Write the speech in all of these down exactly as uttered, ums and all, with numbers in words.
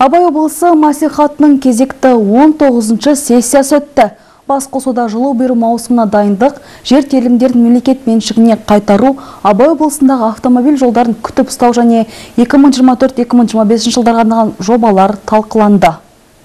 Абай облысы мәслихатының кезекті он тоғызыншы сессиясы өтті. Басқосуда жылу беру маусымына дайындық, жер телімдерін мемлекет меншігіне қайтару, Абай облысындағы автомобиль жолдарын күтіп ұстау және екі мың жиырма төрт - екі мың жиырма бесінші жылдарға арналған жобалар талқыланды.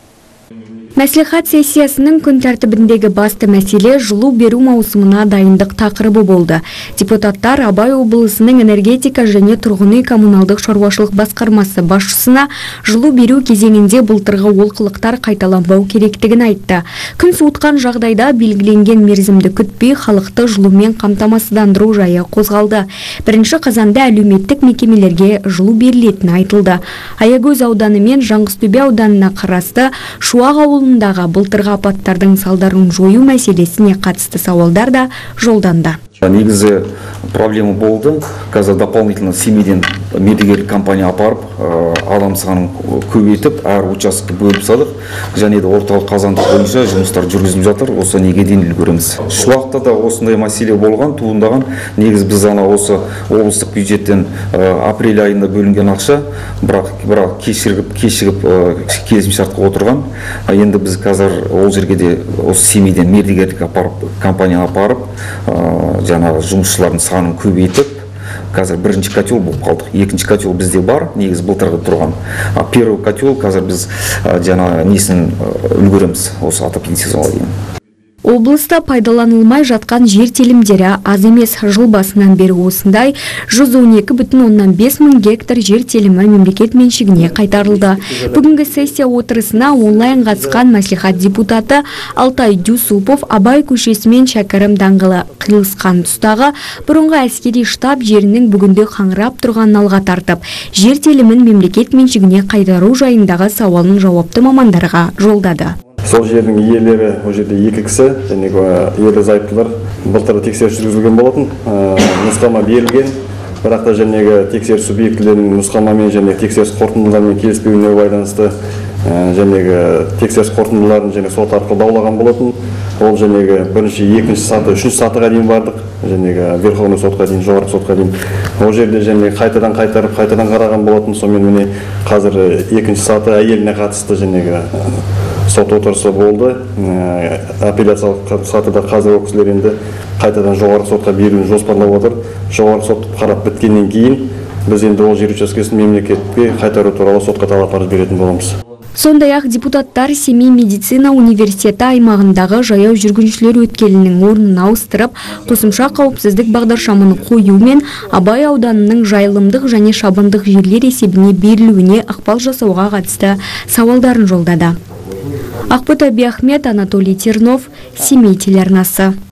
Мәслихат сессиясының күн тәртібіндегі басты мәселе жылу беру маусымына дайындық тақырыбы болды. Депутаттар Абай облысының энергетика және тұрғын үй коммуналдық шаруашылық басқармасы басшысына жылу беру кезеңінде былтырғы олқылықтар қайталанбау керектігін айтты. Күн суытқан жағдайда белгіленген мерзімді күтпей халықты жылумен қамтамасыздандыру жайы қозғалды. Бірінші қазанда әлеуметтік мекемелерге жылу берілетіні айтылды. Аягөз ауданы мен Жаңғызтөбе ауданына қарасты Шуақ ауылы былтырғы апаттардың салдарын жою мәселесіне қатысты сауалдар да жолданды. Негізі проблема болды. Қазір дополнительно семейден мердігерлік компания апарып, адам санын көбейтіп, әр участокқа бөліп салдық. Және де орталық қазандық бойынша жұмыстар жүргізіліп жатыр. Осы неге дейін үлгереміз. Шуақта да осындай мәселе болған, туындаған. Негіз біз ана осы облыстық бюджеттен апрель айында бөлінген ақша, бірақ бірақ кешігіп кешігіп келісімшартқа отырған. Енді біз қазір ол жерге де осы семейден мердігерлік апарып, компания апарып, жаңағы жұмысшылардың санын көбейтіп, қазір бірінші котел болып қалдық. Екінші котел бізде бар, негіз былтырғы тұрған. А первый котел қазір біз жаңа несін үлгереміз осы атап инсезонға дейін. Облыста пайдаланылмай жатқан жер телімдері аз емес. Жыл басынан бері осындай жүз он екі бүтін оннан бес мың гектар жер телімі мемлекет меншігіне қайтарылды. Бүгінгі сессия отырысына онлайн қатысқан мәслихат депутаты Алтай Дюсупов Абай көшесі мен Шәкәрім даңғылы қиылысқан тұстағы бұрынғы әскери штаб жерінің бүгінде қаңырап тұрғанын алға тартып, жер телімін мемлекет меншігіне қайтару жайындағы сауалын жауапты мамандарға жолдады. Сол жердің иелері ол жерде екі кісі, және ерлі зайыптылар былтыр тексеріс жүргізілген болатын, нұсқама берілген, бірақ та жәнегі тексеріс субъектілерінің нұсқамамен және тексеріс қорытындыларымен келіспеуіне байланысты жәнегі тексеріс қорытындыларын және сот арқылы даулаған болатын. Ол жәнегі бірінші, екінші саты, үшінші сатыға дейін бардық, жәнегі Верховный сотқа дейін, жоғарғы сотқа дейін. Ол жерде жәнегі қайтадан қайтарып, қайтадан қараған болатын. Сонымен міне қазір екінші саты әйеліне қатысты жәнегі сот отырысы болды. Апелляциялық сатыда қазір ол кісілер енді қайтадан жоғарғы сотқа беруін жоспарлап отыр. Жоғарғы сот қарап біткеннен кейін біз енді ол жер учаскесін мемлекетке қайтару туралы сотқа талап арыз беретін боламыз. Сондай-ақ депутаттар Семей медицина университеті аймағындағы жаяу жүргіншілер өткелінің орнын ауыстырып, қосымша қауіпсіздік бағдаршамын қою мен Абай ауданының жайылымдық және шабындық жерлер есебіне берілуіне ықпал жасауға қатысты сауалдарын жолдады. Ақбота Биахмет, Анатолий Тернов, Семей телеарнасы.